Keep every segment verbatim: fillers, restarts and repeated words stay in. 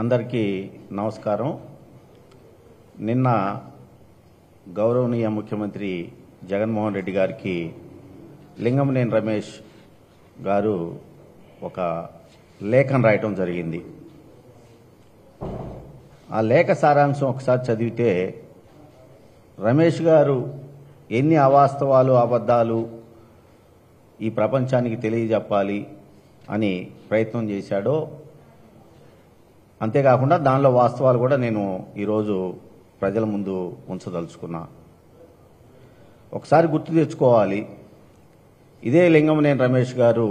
అందరికీ నమస్కారం. నిన్న గౌరవనీయ ముఖ్యమంత్రి జగన్మోహన్ రెడ్డి గారికి లింగంనేని రమేష్ గారు ఒక లేఖను రాయటం జరిగింది. ఆ లేఖ సారాంశం ఒకసారి చదివితే రమేష్ గారు ఎన్ని అవాస్తవాలు అబద్ధాలు ఈ ప్రపంచానికి తెలియజెప్పాలి అని ప్రయత్నం చేశాడో, అంతేకాకుండా దానిలో వాస్తవాలు కూడా నేను ఈరోజు ప్రజల ముందు ఉంచదలుచుకున్నా. ఒకసారి గుర్తు తెచ్చుకోవాలి, ఇదే లింగంనేని రమేష్ గారు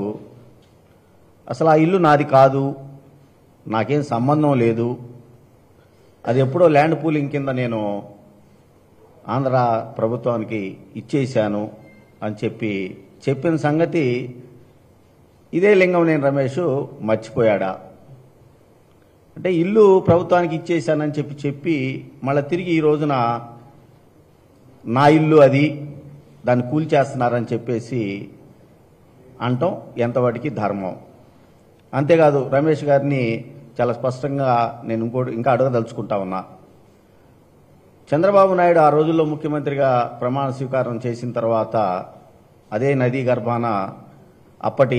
అసలు ఆ ఇల్లు నాది కాదు, నాకేం సంబంధం లేదు, అది ఎప్పుడో ల్యాండ్ పూలింగ్ కింద నేను ఆంధ్ర ప్రభుత్వానికి ఇచ్చేశాను అని చెప్పి చెప్పిన సంగతి ఇదే లింగంనేని రమేష్ మర్చిపోయాడా? అంటే ఇల్లు ప్రభుత్వానికి ఇచ్చేశానని చెప్పి చెప్పి మళ్ళీ తిరిగి ఈ రోజున నా ఇల్లు అది, దాన్ని కూల్చేస్తున్నారని చెప్పేసి అంటాం ఎంతవాటికి ధర్మం. అంతేకాదు రమేష్ గారిని చాలా స్పష్టంగా నేను ఇంకోటి ఇంకా అడగదలుచుకుంటా ఉన్నా. చంద్రబాబు నాయుడు ఆ రోజుల్లో ముఖ్యమంత్రిగా ప్రమాణ స్వీకారం చేసిన తర్వాత అదే నదీ గర్భాన అప్పటి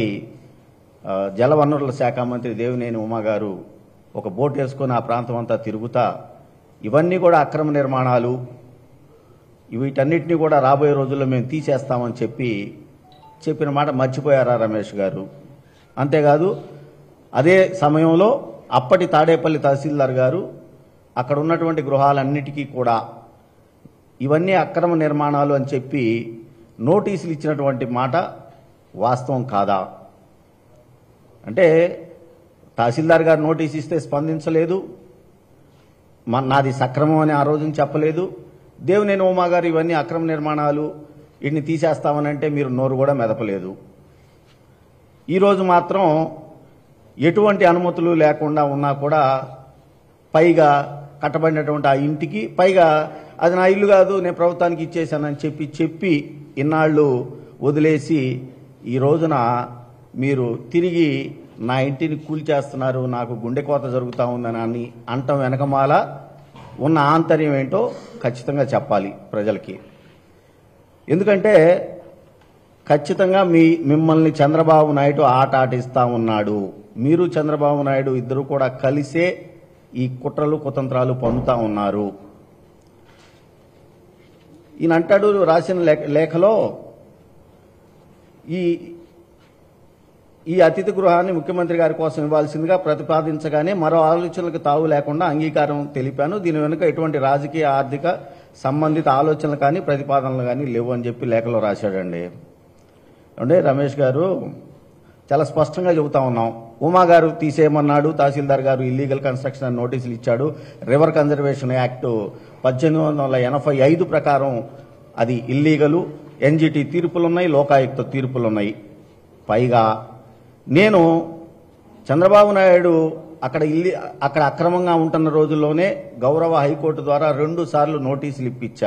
జలవనరుల శాఖ మంత్రి దేవినేని ఉమా గారు ఒక బోట్ వేసుకొని ఆ ప్రాంతం అంతా తిరుగుతా ఇవన్నీ కూడా అక్రమ నిర్మాణాలు, వీటన్నిటినీ కూడా రాబోయే రోజుల్లో మేము తీసేస్తామని చెప్పి చెప్పిన మాట మర్చిపోయారా రమేష్ గారు? అంతేకాదు అదే సమయంలో అప్పటి తాడేపల్లి తహసీల్దార్ గారు అక్కడ ఉన్నటువంటి గృహాలన్నిటికీ కూడా ఇవన్నీ అక్రమ నిర్మాణాలు అని చెప్పి నోటీసులు ఇచ్చినటువంటి మాట వాస్తవం కాదా? అంటే తహసీల్దార్ గారు నోటీస్ ఇస్తే స్పందించలేదు, నాది సక్రమం అని ఆ రోజున చెప్పలేదు. దేవినేని ఉమా గారు ఇవన్నీ అక్రమ నిర్మాణాలు, వీటిని తీసేస్తామని అంటే మీరు నోరు కూడా మెదపలేదు. ఈరోజు మాత్రం ఎటువంటి అనుమతులు లేకుండా ఉన్నా కూడా పైగా కట్టబడినటువంటి ఆ ఇంటికి పైగా అది నా ఇల్లు కాదు, నేను ప్రభుత్వానికి ఇచ్చేశానని చెప్పి చెప్పి ఇన్నాళ్ళు వదిలేసి ఈ రోజున మీరు తిరిగి నా ఇంటిని కూల్చేస్తున్నారు, నాకు గుండె కోత జరుగుతూ ఉందని అని అంటం వెనకమాల ఉన్న ఆంతర్యం ఏంటో ఖచ్చితంగా చెప్పాలి ప్రజలకి. ఎందుకంటే ఖచ్చితంగా మీ మిమ్మల్ని చంద్రబాబు నాయుడు ఆట ఆటిస్తూ ఉన్నాడు. మీరు చంద్రబాబు నాయుడు ఇద్దరు కూడా కలిసే ఈ కుట్రలు కుతంత్రాలు పన్నుతా ఉన్నారు. ఈయన అంటాడు రాసిన లేఖలో, ఈ ఈ అతిథి గృహాన్ని ముఖ్యమంత్రి గారి కోసం ఇవ్వాల్సిందిగా ప్రతిపాదించగానే మరో ఆలోచనలకు తావు లేకుండా అంగీకారం తెలిపాను. దీని వెనుక ఎటువంటి రాజకీయ ఆర్థిక సంబంధిత ఆలోచనలు కానీ ప్రతిపాదనలు కానీ లేవు అని చెప్పి లేఖలో రాశాడండి. అంటే రమేష్ గారు చాలా స్పష్టంగా చెబుతా ఉన్నాం. ఉమా గారు తీసేయమన్నాడు, తహసీల్దార్ గారు ఇల్లీగల్ కన్స్ట్రక్షన్ అని నోటీసులు ఇచ్చాడు. రివర్ కన్జర్వేషన్ యాక్ట్ పద్దెనిమిది వందల ఎనభై ఐదు ప్రకారం అది ఇల్లీగలు. ఎన్జిటి తీర్పులున్నాయి, లోకాయుక్త తీర్పులున్నాయి. పైగా నేను చంద్రబాబు నాయుడు అక్కడ ఇల్లి అక్కడ అక్రమంగా ఉంటున్న రోజుల్లోనే గౌరవ హైకోర్టు ద్వారా రెండు సార్లు నోటీసులు ఇప్పించా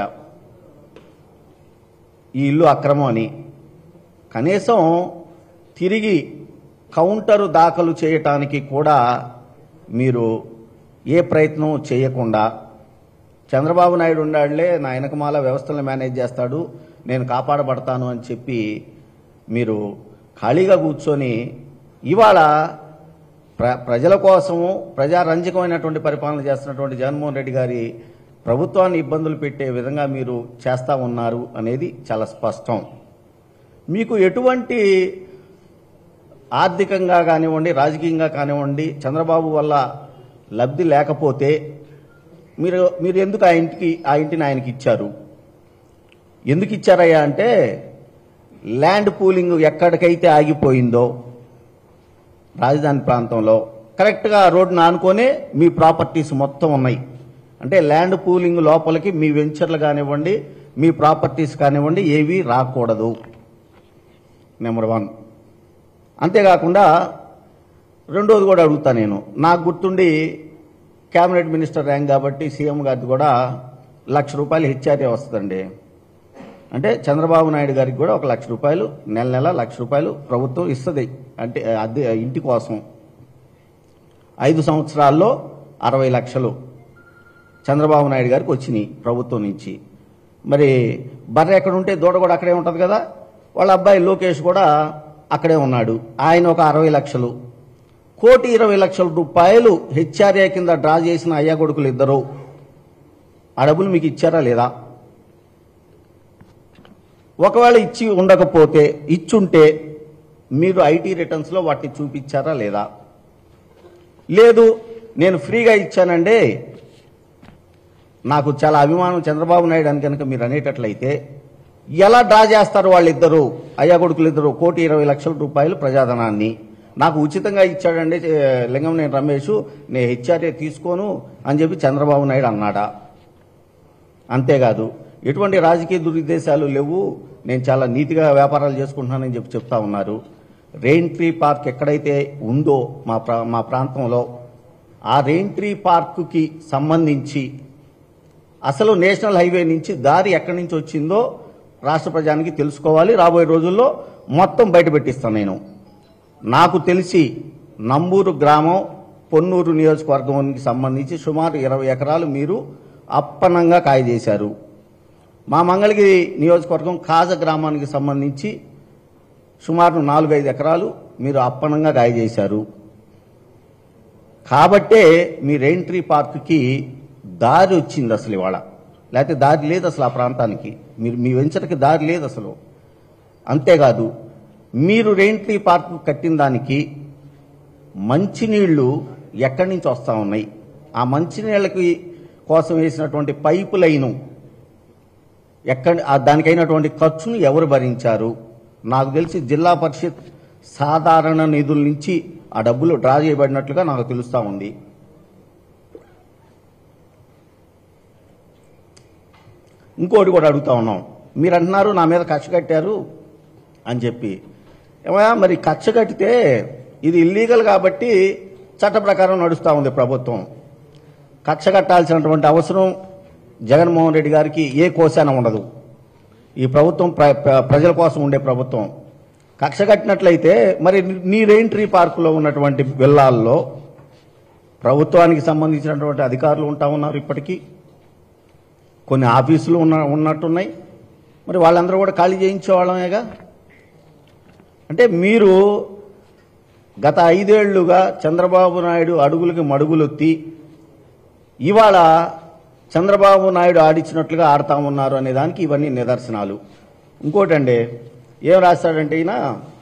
ఈ ఇల్లు అక్రమం అని. కనీసం తిరిగి కౌంటరు దాఖలు చేయటానికి కూడా మీరు ఏ ప్రయత్నం చేయకుండా చంద్రబాబు నాయుడు ఉండాళ్లే నా వెనకమాల వ్యవస్థలను మేనేజ్ చేస్తాడు, నేను కాపాడబడతాను అని చెప్పి మీరు ఖాళీగా కూర్చొని ఇవాళ ప్ర ప్రజల కోసము ప్రజారంజకమైనటువంటి పరిపాలన చేస్తున్నటువంటి జగన్మోహన్ రెడ్డి గారి ప్రభుత్వాన్ని ఇబ్బందులు పెట్టే విధంగా మీరు చేస్తూ ఉన్నారు అనేది చాలా స్పష్టం. మీకు ఎటువంటి ఆర్థికంగా కానివ్వండి, రాజకీయంగా కానివ్వండి చంద్రబాబు వల్ల లబ్ధి లేకపోతే మీరు మీరు ఎందుకు ఆ ఇంటికి ఆ ఇంటిని ఆయనకి ఇచ్చారు? ఎందుకు ఇచ్చారయ్యా అంటే, ల్యాండ్ పూలింగ్ ఎక్కడికైతే ఆగిపోయిందో రాజధాని ప్రాంతంలో కరెక్ట్గా రోడ్డును ఆనుకొనే మీ ప్రాపర్టీస్ మొత్తం ఉన్నాయి. అంటే ల్యాండ్ పూలింగ్ లోపలికి మీ వెంచర్లు కానివ్వండి, మీ ప్రాపర్టీస్ కానివ్వండి ఏవి రాకూడదు, నెంబర్ వన్. అంతేకాకుండా రెండోది కూడా అడుగుతా నేను, నాకు గుర్తుండి క్యాబినెట్ మినిస్టర్ ర్యాంక్ కాబట్టి సీఎం గారికి కూడా లక్ష రూపాయలు హెచ్ఆర్ఏ వస్తుందండి. అంటే చంద్రబాబు నాయుడు గారికి కూడా ఒక లక్ష రూపాయలు నెల నెల లక్ష రూపాయలు ప్రభుత్వం ఇస్తుంది. అంటే అద్దె ఇంటి కోసం ఐదు సంవత్సరాల్లో అరవై లక్షలు చంద్రబాబు నాయుడు గారికి వచ్చినాయి ప్రభుత్వం నుంచి. మరి బర్రె ఎక్కడ ఉంటే దూడ కూడా అక్కడే ఉంటుంది కదా. వాళ్ళ అబ్బాయి లోకేష్ కూడా అక్కడే ఉన్నాడు. ఆయన ఒక అరవై లక్షలు కోటి ఇరవై లక్షల రూపాయలు హెచ్ఆర్ఏ కింద డ్రా చేసిన అయ్యా కొడుకులు ఇద్దరు. ఆ డబ్బులు మీకు ఇచ్చారా లేదా? ఒకవేళ ఇచ్చి ఉండకపోతే, ఇచ్చుంటే మీరు ఐటీ రిటర్న్స్లో వాటిని చూపించారా లేదా? లేదు నేను ఫ్రీగా ఇచ్చానండి, నాకు చాలా అభిమానం చంద్రబాబు నాయుడు అని కనుక మీరు అనేటట్లయితే ఎలా డ్రా చేస్తారు వాళ్ళిద్దరూ, అయ్యా కొడుకులు ఇద్దరు కోటి ఇరవై లక్షల రూపాయలు ప్రజాధనాన్ని? నాకు ఉచితంగా ఇచ్చాడండి లింగంనేని రమేష్, నేను హెచ్ఆర్ఏ తీసుకోను అని చెప్పి చంద్రబాబు నాయుడు అన్నాడా? అంతేకాదు ఎటువంటి రాజకీయ దురుద్దేశాలు లేవు, నేను చాలా నీతిగా వ్యాపారాలు చేసుకుంటున్నానని చెప్పి చెప్తా ఉన్నారు. రెయిన్ ట్రీ పార్క్ ఎక్కడైతే ఉందో మా ప్రా మా ప్రాంతంలో, ఆ రెయిన్ ట్రీ పార్కుకి సంబంధించి అసలు నేషనల్ హైవే నుంచి దారి ఎక్కడి నుంచి వచ్చిందో రాష్ట్ర ప్రజానికి తెలుసుకోవాలి. రాబోయే రోజుల్లో మొత్తం బయట పెట్టిస్తాను. నేను నాకు తెలిసి నంబూరు గ్రామం పొన్నూరు నియోజకవర్గానికి సంబంధించి సుమారు ఇరవై ఎకరాలు మీరు అప్పనంగా కాయ చేశారు. మా మంగళగిరి నియోజకవర్గం కాజ గ్రామానికి సంబంధించి సుమారు నాలుగైదు ఎకరాలు మీరు అప్పనంగా కాయ చేశారు. కాబట్టే మీ రెయిన్ ట్రీ పార్క్కి దారి వచ్చింది అసలు ఇవాళ, లేకపోతే దారి లేదు అసలు ఆ ప్రాంతానికి. మీరు మీ వెంచర్కి దారి లేదు అసలు. అంతేకాదు మీరు రెయిన్ ట్రీ పార్క్ కట్టిన దానికి మంచినీళ్లు ఎక్కడి నుంచి వస్తూ ఉన్నాయి, ఆ మంచినీళ్ళకి కోసం వేసినటువంటి పైపు లైను ఎక్కడ, దానికైనటువంటి ఖర్చును ఎవరు భరించారు? నాకు తెలిసి జిల్లా పరిషత్ సాధారణ నిధుల నుంచి ఆ డబ్బులు డ్రా చేయబడినట్లుగా నాకు తెలుస్తూ ఉంది. ఇంకోటి కూడా అడుగుతా ఉన్నాం, మీరు అంటున్నారు నా మీద కక్ష కట్టారు అని చెప్పి. ఏమయ్యా మరి కక్ష కట్టితే ఇది ఇల్లీగల్ కాబట్టి చట్ట ప్రకారం నడుస్తూ ఉంది ప్రభుత్వం. కక్ష కట్టాల్సినటువంటి అవసరం జగన్మోహన్ రెడ్డి గారికి ఏ కోశాన ఉండదు. ఈ ప్రభుత్వం ప్రజల కోసం ఉండే ప్రభుత్వం. కక్ష కట్టినట్లయితే మరి నీ రెయిన్ ట్రీ పార్కులో ఉన్నటువంటి విల్లాల్లో ప్రభుత్వానికి సంబంధించినటువంటి అధికారులు ఉంటా ఉన్నారు. ఇప్పటికీ కొన్ని ఆఫీసులు ఉన్న ఉన్నట్టున్నాయి. మరి వాళ్ళందరూ కూడా ఖాళీ చేయించేవాళ్ళమేగా. అంటే మీరు గత ఐదేళ్లుగా చంద్రబాబు నాయుడు అడుగులకి మడుగులొత్తి ఇవాళ చంద్రబాబు నాయుడు ఆడిచ్చినట్లుగా ఆడుతా ఉన్నారు అనే దానికి ఇవన్నీ నిదర్శనాలు. ఇంకోటండి ఏం రాస్తాడంటే ఈయన,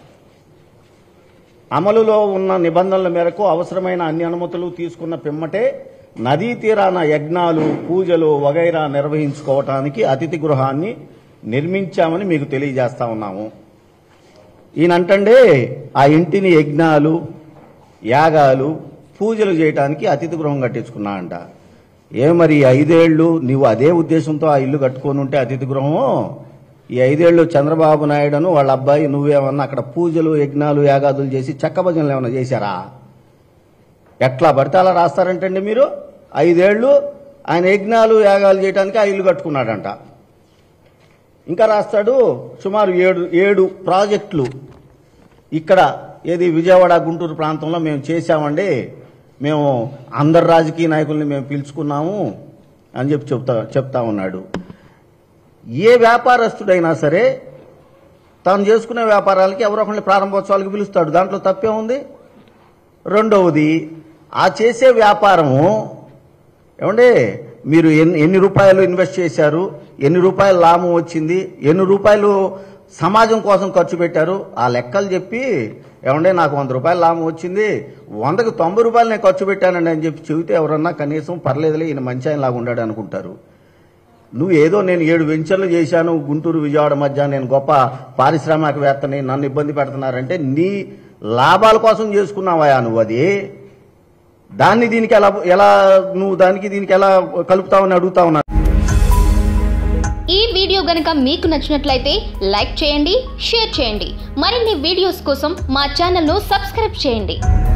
అమలులో ఉన్న నిబంధనల మేరకు అవసరమైన అన్ని అనుమతులు తీసుకున్న పిమ్మటే నదీ తీరాన యజ్ఞాలు పూజలు వగైరా నిర్వహించుకోవటానికి అతిథి గృహాన్ని నిర్మించామని మీకు తెలియజేస్తా ఉన్నాము. ఈయనంటే ఆ ఇంటిని యజ్ఞాలు యాగాలు పూజలు చేయడానికి అతిథి గృహం కట్టించుకున్నా అంట. ఏ మరి ఐదేళ్లు నువ్వు అదే ఉద్దేశంతో ఆ ఇల్లు కట్టుకొని ఉంటే అతిథి గృహము, ఈ ఐదేళ్లు చంద్రబాబు నాయుడును వాళ్ళ అబ్బాయి నువ్వేమన్నా అక్కడ పూజలు యజ్ఞాలు యాగాదులు చేసి చెక్క భజనలు ఏమన్నా చేశారా? ఎట్లా పడితే అలా రాస్తారంటండి మీరు. ఐదేళ్లు ఆయన యజ్ఞాలు యాగాలు చేయడానికి ఆ ఇల్లు కట్టుకున్నాడంట. ఇంకా రాస్తాడు సుమారు ఏడు ఏడు ప్రాజెక్టులు ఇక్కడ ఏది విజయవాడ గుంటూరు ప్రాంతంలో మేము చేశామండి, మేము అందరు రాజకీయ నాయకుల్ని మేము పిలుచుకున్నాము అని చెప్పి చెప్తా చెప్తా ఉన్నాడు. ఏ వ్యాపారస్తుడైనా సరే తాను చేసుకునే వ్యాపారాలకి ఎవరో ఒకరిని ప్రారంభోత్సవాలకు పిలుస్తాడు, దాంట్లో తప్పే ఉంది. రెండవది ఆ చేసే వ్యాపారము ఏమంటే మీరు ఎన్ని ఎన్ని రూపాయలు ఇన్వెస్ట్ చేశారు, ఎన్ని రూపాయలు లాభం వచ్చింది, ఎన్ని రూపాయలు సమాజం కోసం ఖర్చు పెట్టారు, ఆ లెక్కలు చెప్పి ఏమంటే నాకు వంద రూపాయలు లాభం వచ్చింది, వందకు తొంభై రూపాయలు నేను ఖర్చు పెట్టానండి అని చెప్పి చెబితే ఎవరన్నా కనీసం పర్లేదులే ఈయన మంచి ఆయన లాగా ఉండాడు అనుకుంటారు. నువ్వు ఏదో నేను ఏడు వెంచర్లు చేశాను గుంటూరు విజయవాడ మధ్య, నేను గొప్ప పారిశ్రామికవేత్తని, నన్ను ఇబ్బంది పెడుతున్నారంటే నీ లాభాల కోసం చేసుకున్నావా నువ్వు? అది దాన్ని దీనికి ఎలా ఎలా నువ్వు దానికి దీనికి ఎలా కలుపుతావని అడుగుతా ఉన్నా. ఈ వీడియో గనుక మీకు నచ్చినట్లయితే లైక్ చేయండి, షేర్ చేయండి. మరిన్ని వీడియోస్ కోసం మా ఛానల్ను సబ్స్క్రైబ్ చేయండి.